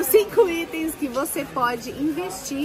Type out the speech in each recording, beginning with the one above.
Os 5 itens que você pode investir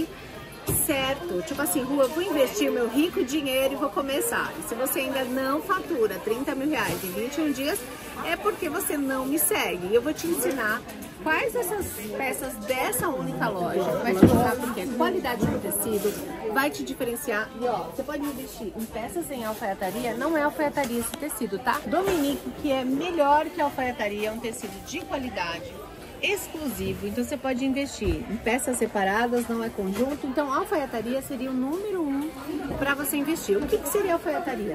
certo. Tipo assim, Ru, eu vou investir o meu rico dinheiro e vou começar. E se você ainda não fatura 30 mil reais em 21 dias, é porque você não me segue. E eu vou te ensinar quais essas peças dessa única loja. Vai te mostrar porque a qualidade do tecido vai te diferenciar. E ó, você pode investir em peças em alfaiataria, não é alfaiataria esse tecido, tá? Dominique, que é melhor que a alfaiataria, é um tecido de qualidade, exclusivo, então você pode investir em peças separadas, não é conjunto. Então a alfaiataria seria o número 1 para você investir. O que seria a alfaiataria?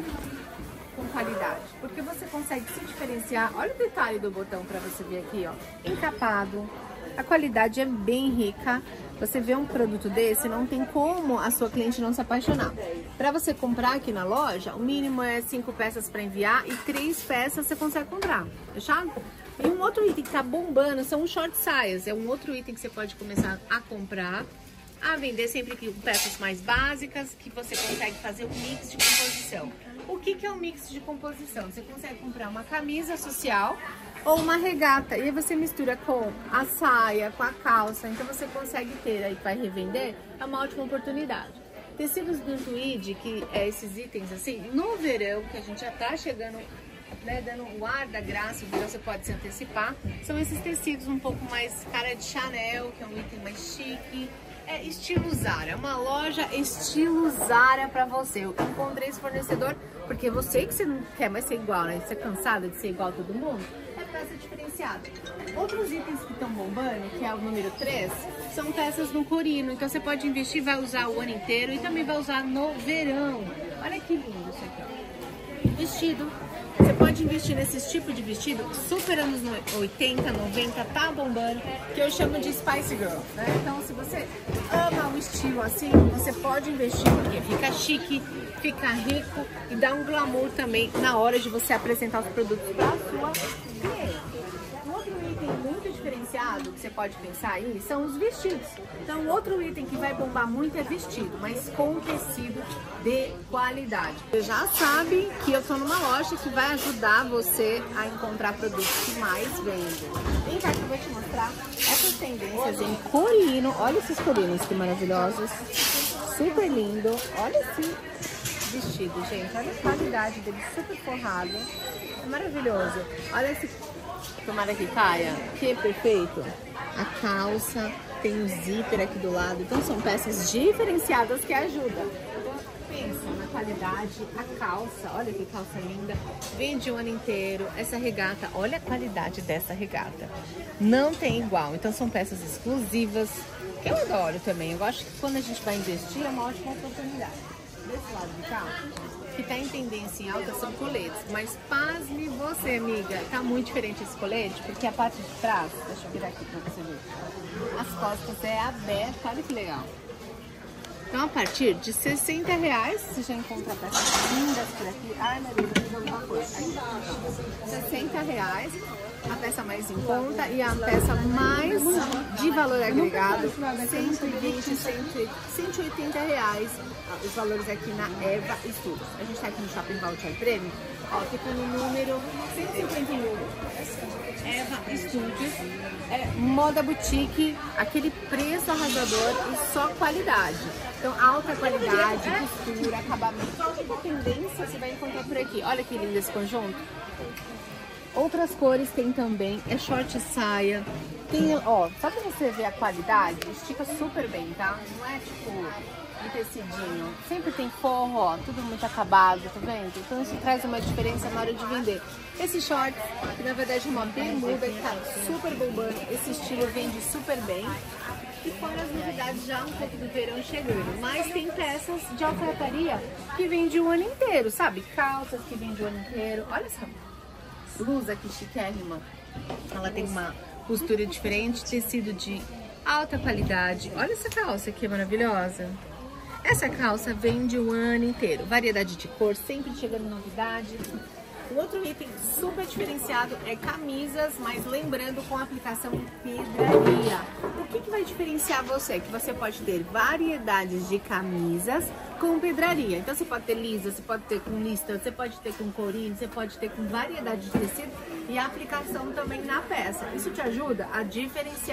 Com qualidade, porque você consegue se diferenciar. Olha o detalhe do botão para você ver aqui, ó, encapado, a qualidade é bem rica. Você vê um produto desse, não tem como a sua cliente não se apaixonar. Para você comprar aqui na loja, o mínimo é 5 peças para enviar e 3 peças você consegue comprar, fechado? E um outro item que tá bombando são os short saias. É um outro item que você pode começar a comprar, a vender sempre com peças mais básicas, que você consegue fazer um mix de composição. O que é um mix de composição? Você consegue comprar uma camisa social ou uma regata, e aí você mistura com a saia, com a calça, então você consegue ter aí para revender, é uma ótima oportunidade. Tecidos do tweed, que é esses itens assim, no verão, que a gente já tá chegando, né, dando o ar da graça, então você pode se antecipar, são esses tecidos um pouco mais cara de Chanel, que é um item mais chique, é estilo Zara, é uma loja estilo Zara pra você. Eu encontrei esse fornecedor porque você que você não quer mais ser igual, né, você é cansada de ser igual a todo mundo, é peça diferenciada. Outros itens que estão bombando, que é o número 3, são peças no corino, então você pode investir, vai usar o ano inteiro e também vai usar no verão. Olha que lindo isso aqui, vestido. Você pode investir nesses tipos de vestido super anos 80, 90, tá bombando, que eu chamo de Spice Girl, né? Então, se você ama um estilo assim, você pode investir, porque fica chique, fica rico e dá um glamour também na hora de você apresentar os produtos para a sua cliente. Um outro item muito diferenciado que você pode pensar aí são os vestidos. Então, outro item que vai bombar muito é vestido, mas com tecido de qualidade. Você já sabe que eu tô numa loja que vai ajudar você a encontrar produtos que mais vendem. Vem cá que eu vou te mostrar essas tendências em corino. Olha esses corinos que maravilhosos, super lindo. Olha esse vestido, gente, olha a qualidade dele, super forrado, é maravilhoso. Olha esse, tomara que caia, que perfeito. A calça tem o zíper aqui do lado, então são peças diferenciadas que ajudam. Então pensa na qualidade, a calça, olha que calça linda, vende o ano inteiro. Essa regata, olha a qualidade dessa regata, não tem igual. Então são peças exclusivas, que eu adoro também. Eu acho que quando a gente vai investir é uma ótima oportunidade. Desse lado de cá, que tá em tendência em alta, são coletes, mas pasme você, amiga, tá muito diferente esse colete, porque a parte de trás, deixa eu virar aqui pra você ver, as costas é aberta, olha que legal. Então a partir de R$60 você já encontra peças lindas por aqui. Ai, Maria, vou fazer alguma coisa. R$60, a peça mais em conta e a peça mais de valor agregado, 120, 180 reais. Os valores aqui na Eva Studios. A gente tá aqui no Shopping Valtier Prêmio, ó, fica no número 151. Eva Studios, é moda boutique, aquele preço arrasador e só qualidade. Então, alta qualidade, costura, acabamento. Toda tendência você vai encontrar por aqui. Olha que lindo esse conjunto. Outras cores tem também, é short saia. Tem, ó, só pra você ver a qualidade, estica super bem, tá? Não é tipo um tecidinho. Sempre tem forro, ó, tudo muito acabado, tá vendo? Então isso traz uma diferença na hora de vender. Esse short, que na verdade é uma bermuda, que tá super bombando. Esse estilo vende super bem. E fora as novidades já um pouco do verão chegando. Mas tem peças de alfaiataria que vende o ano inteiro, sabe? Calças que vende o ano inteiro. Olha só. Blusa que chiquérrima. Ela tem uma costura diferente, tecido de alta qualidade. Olha essa calça aqui, maravilhosa. Essa calça vende o ano inteiro. Variedade de cor, sempre chegando novidade. Um outro item super diferenciado é camisas, mas lembrando com a aplicação pedraria. O que vai diferenciar você? Que você pode ter variedades de camisas com pedraria. Então você pode ter lisa, você pode ter com lista, você pode ter com corino, você pode ter com variedade de tecido e a aplicação também na peça. Isso te ajuda a diferenciar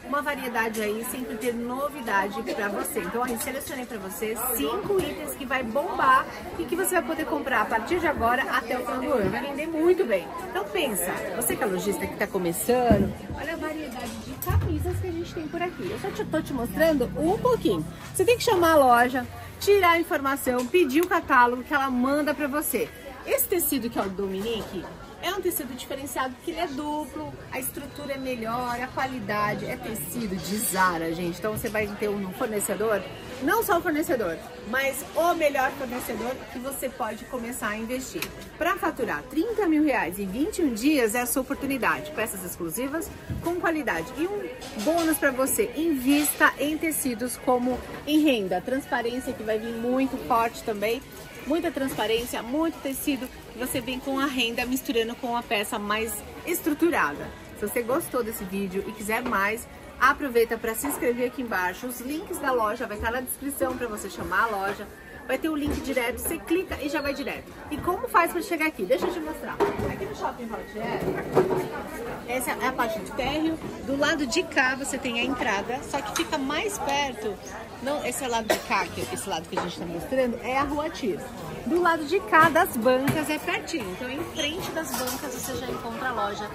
uma variedade aí, sempre ter novidade pra você. Então, eu selecionei pra você 5 itens que vai bombar e que você vai poder comprar a partir de agora até o final do ano. Vai vender muito bem. Então, pensa, você que é lojista que tá começando, olha a variedade de camisas que a gente tem por aqui. Eu só tô te mostrando um pouquinho. Você tem que chamar a loja, tirar a informação, pedir o catálogo que ela manda pra você. Esse tecido que é o Dominique é um tecido diferenciado porque ele é duplo, a estrutura é melhor, a qualidade é tecido de Zara, gente. Então você vai ter um fornecedor, não só o fornecedor, mas o melhor fornecedor que você pode começar a investir. Para faturar 30 mil reais em 21 dias é a sua oportunidade. Peças exclusivas com qualidade. E um bônus para você, invista em tecidos como em renda. Transparência que vai vir muito forte também. Muita transparência, muito tecido, que você vem com a renda misturando com a peça mais estruturada. Se você gostou desse vídeo e quiser mais, aproveita para se inscrever aqui embaixo. Os links da loja vai estar na descrição para você chamar a loja. Vai ter o link direto, você clica e já vai direto. E como faz para chegar aqui? Deixa eu te mostrar. Aqui no Shopping Roger, essa é a parte do térreo. Do lado de cá você tem a entrada, só que fica mais perto. Não, esse é o lado de cá, que esse lado que a gente está mostrando, é a Rua Tiro. Do lado de cá das bancas é pertinho. Então, em frente das bancas você já encontra a loja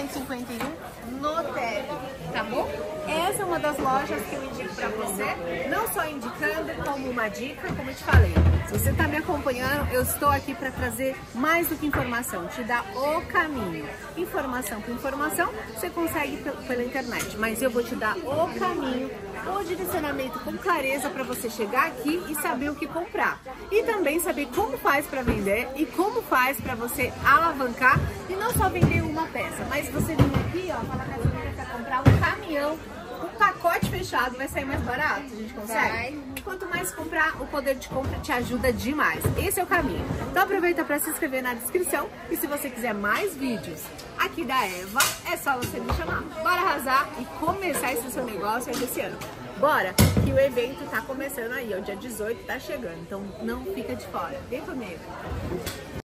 151 no térreo, tá bom? Essa é uma das lojas que eu indico pra você, não só indicando como uma dica, como eu te falei. Se você tá me acompanhando, eu estou aqui para trazer mais do que informação, te dar o caminho. Informação com informação, você consegue pela internet, mas eu vou te dar o caminho, o direcionamento com clareza para você chegar aqui e saber o que comprar. E também saber como faz para vender e como faz para você alavancar e não só vender uma peça, mas você vir aqui, ó, falar com a família para comprar um caminhão, um pacote fechado, vai sair mais barato, a gente consegue? Vai. Quanto mais comprar, o poder de compra te ajuda demais. Esse é o caminho. Então aproveita para se inscrever na descrição e se você quiser mais vídeos aqui da Eva, é só você me chamar. Bora arrasar e começar esse seu negócio aí desse ano. Bora, que o evento tá começando aí, o dia 18 tá chegando, então não fica de fora. Vem comigo.